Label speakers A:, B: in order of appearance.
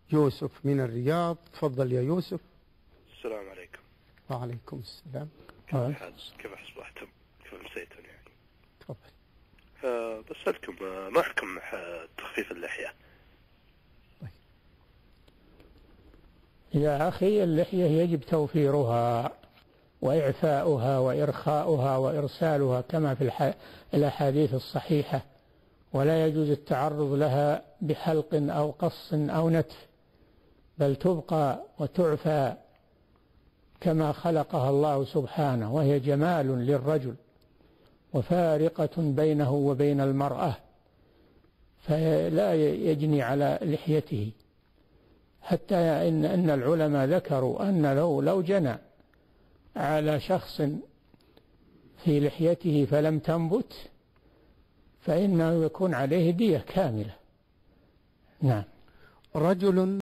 A: يوسف من الرياض. تفضل يا يوسف.
B: السلام عليكم.
A: وعليكم السلام.
B: كيف أصبحتم؟ كيف أمسيتم يعني؟
A: تفضل.
B: بسألكم ما حكم تخفيف اللحية؟
A: طيب.
C: يا أخي، اللحية يجب توفيرها وإعفاؤها وإرخاؤها وإرسالها كما في الأحاديث الصحيحة، ولا يجوز التعرض لها بحلق أو قص أو نتف، بل تبقى وتعفى كما خلقها الله سبحانه، وهي جمال للرجل وفارقة بينه وبين المرأة، فلا يجني على لحيته. حتى إن العلماء ذكروا أن لو جنى على شخص في لحيته فلم تنبت فإنه يكون عليه دية كاملة. نعم.
A: رجل